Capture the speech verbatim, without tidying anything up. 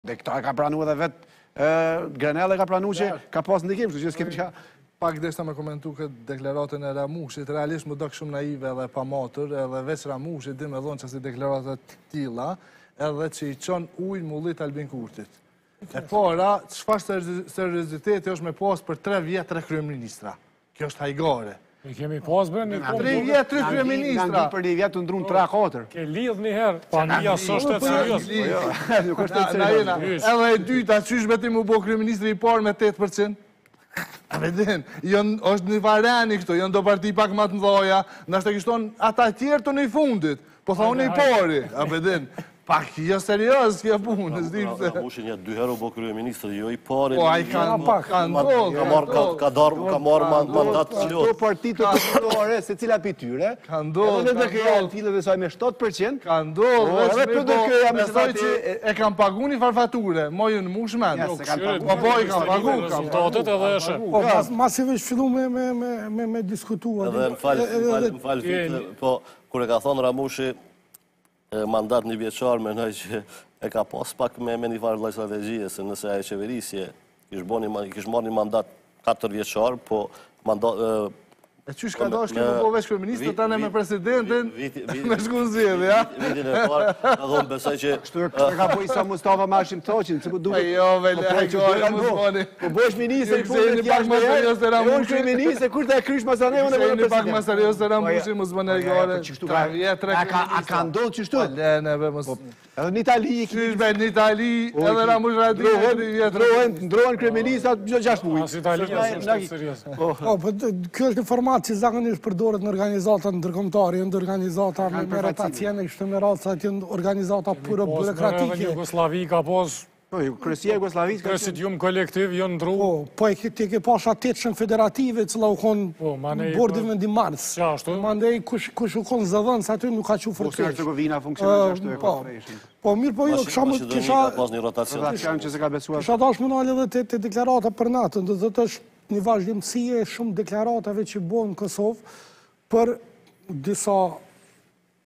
Dhe këta ka pranu edhe vetë, Granella ka pranu që ka pas ndikim, që s'kemi qa... Pak deshta me komentu këtë deklaratën e Ramushit, realisht më dëkë shumë naive edhe pa matur, edhe veç Ramushit, dhe me dhonë që si deklaratët tila, edhe që i qonë ujnë mullit Albin Kurtit. E para, çfarë serioziteti është me pas për tre vjetë tre kryeministra. Kjo është hajgare. I kemi pas bërë një Tre vjetë tre kryeministra. Nga për një vjetë të ndrunë tre katër. Ke lidh një herë, pa një asë është të serios. Nuk është të serios. Edhe e dyta, qysh beti mu bo kryeministri i parë me tetë përqind? A vedin, është një vareni këto, janë do parti pak ma të mdoja, nështë e kishton ata tjerë të një fundit, po thonë i pari, a vedin, pak jo serios kjo punë, s'dim se... Ramushi një dy herë u bo kryeministër, jo i pari... Po, a i ka ndodhë, ka marrë mandat të Këto partit të të përdore, se cila për tyre, ka ndodhë, edhe dhe këja në filët dhe saj me shtatë përqind, ka ndodhë, edhe për dhe këja me mesoj që e kam pagu një farfature, mojë në mushmen, po po i kam pagu, rezultatet edhe eshe. Po, masive që fillu me diskutua. Edhe në falë fitë, po, kër e ka thonë Ramushi, mandat një vjeqar me nëjë që e ka pas pak me një farë vlaj strategjie, se nëse a e qeverisje kish marrë një mandat katër vjeqar, po mandat... E qysh ka dosh kjo po veç kërëministë, tane me presidentin, me shkunzidhe, ja? Vitin e parë, ka dhonë besoj që... Kështu e ka po isa Mustafa Mashim Thoqin, që ku duke... Jo, vele, hajgore, musmoni. Po bësh ministër, po bësh pak ma serios të Ramushi. Ramushi. Unë ministër, kur të e krysh ma zane, unë e Një pak ma serios të Ramushi, musmoni hajgore. A ka ndodhë qështu? Lene, be, mus... Edhe në Itali... Qysh be, në Itali, edhe Ramush Radi, ndrohen kryeministrat gjashtë mujë. As Itali, as serios. Po, kjo është një format që zakonisht përdoret në organizata ndërkombëtare, në organizata me rotacione, kështu me radhë, që në organizata puro burokratike. Jugoslavi ka pos... Kërësia Jugoslavisë... Presidium kolektiv, jo në ndru... Po, po e ti ke pasha tetëshën federative, cila u konë bordi vendimarës. Qa, ashtu? Mandej, kush u konë zëdhën, sa ty nuk ka që fërkesh. Bosnia Hercegovina funksionë ashtu e kërëfrejshin. Po, mirë po jo, kësha më kisha... Kisha dash më nalë edhe të deklarata për natën, dhe dhe të është një vazhdimësie shumë deklaratave që bojnë në Kosovë për disa